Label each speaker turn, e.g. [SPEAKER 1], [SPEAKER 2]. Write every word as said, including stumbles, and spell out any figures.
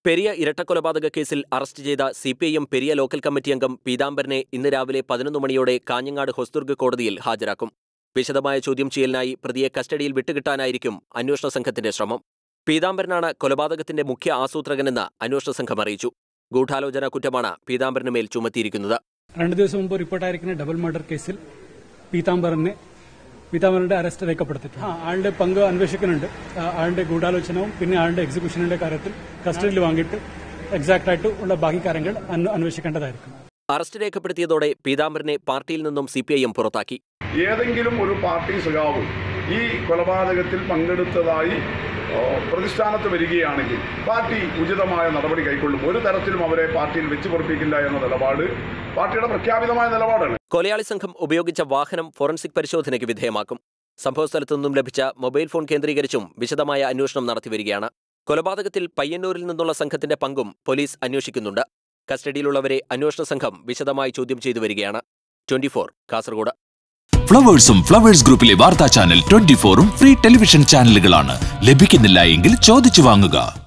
[SPEAKER 1] പെരിയ ഇരട്ടക്കൊലപാതക കേസിൽ അറസ്റ്റ് ചെയ്ത C P I M Periya local committee അംഗം പീതാംബരനെ ഇന്ന് രാവിലെ പതിനൊന്ന് മണിയോടെ കാഞ്ഞങ്ങാട് ഹൊസ്ദുർഗ് കോടതിയിൽ ഹാജരാക്കും. വിശദമായ ചോദ്യം ചെയ്യലിനായി പ്രതിയെ കസ്റ്റഡിയിൽ വിട്ടുകിട്ടാനായിരിക്കും അന്വേഷണ സംഘത്തിന്റെ ശ്രമം. പീതാംബരനാണ് കൊലപാതകത്തിന്റെ മുഖ്യ ആസൂത്രകനെന്ന് അന്വേഷണ സംഘം അറിയിച്ചു. ഗൂഢാലോചന കുറ്റമാണ് പീതാംബരന് മേൽ ചുമത്തിയിരിക്കുന്നത്.
[SPEAKER 2] രണ്ട് ദിവസം മുമ്പ് റിപ്പോർട്ടായിരിക്കുന്ന ഡബിൾ മർഡർ കേസിൽ പീതാംബരനെ പീതാംബരന്റെ അറസ്റ്റ് രേഖപ്പെടുത്തിയിട്ടുണ്ട്. ആളുടെ പങ്ക് അന്വേഷിക്കുന്നുണ്ട്. ആളുടെ ഗൂഢാലോചനവും പിന്നെ ആളുടെ എക്സിക്യൂഷനിന്റെ കാര്യത്തിൽ കസ്റ്റഡിയിൽ വാങ്ങിയിട്ട് എക്സാക്ട് ആയിട്ട് ഉള്ള ബാക്കി കാര്യങ്ങൾ അന്വേഷിക്കേണ്ടതായിരിക്കും.
[SPEAKER 1] അറസ്റ്റ് രേഖപ്പെടുത്തിയതോടെ പീതാംബരനെ പാർട്ടിയിൽ നിന്നും സി പി ഐ എം പുറത്താക്കി.
[SPEAKER 3] ഏതെങ്കിലും ഒരു പാർട്ടി സഖാവ് ഈ കൊലപാതകത്തിൽ പങ്കെടുത്തതായി പ്രതിഷ്ഠാനത്ത് വരികയാണെങ്കിൽ പാർട്ടി ഉചിതമായ നടപടി കൈക്കൊള്ളും. ഒരു തരത്തിലും അവരെ പാർട്ടിയിൽ വെച്ച് പൊറപ്പിക്കില്ല എന്ന നിലപാട് പാർട്ടിയുടെ പ്രഖ്യാപിതമായ നിലപാടാണ്.
[SPEAKER 1] കൊലയാളി സംഘം ഉപയോഗിച്ച വാഹനം ഫോറൻസിക് പരിശോധനയ്ക്ക് വിധേയമാക്കും. സംഭവസ്ഥലത്തു നിന്നും ലഭിച്ച മൊബൈൽ ഫോൺ കേന്ദ്രീകരിച്ചും വിശദമായ അന്വേഷണം നടത്തിവരികയാണ്. കൊലപാതകത്തിൽ പയ്യന്നൂരിൽ നിന്നുള്ള സംഘത്തിന്റെ പങ്കും പോലീസ് അന്വേഷിക്കുന്നുണ്ട്. കസ്റ്റഡിയിലുള്ളവരെ അന്വേഷണ സംഘം വിശദമായി ചോദ്യം ചെയ്തു വരികയാണ്. Twenty four Kasaragod.
[SPEAKER 4] ഫ്ലവേഴ്സും ഫ്ലവേഴ്സ് ഗ്രൂപ്പിലെ വാർത്താ ചാനൽ ട്വന്റി ഫോറും ഫ്രീ ടെലിവിഷൻ ചാനലുകളാണ്. ലഭിക്കുന്നില്ല എങ്കിൽ ചോദിച്ചു വാങ്ങുക.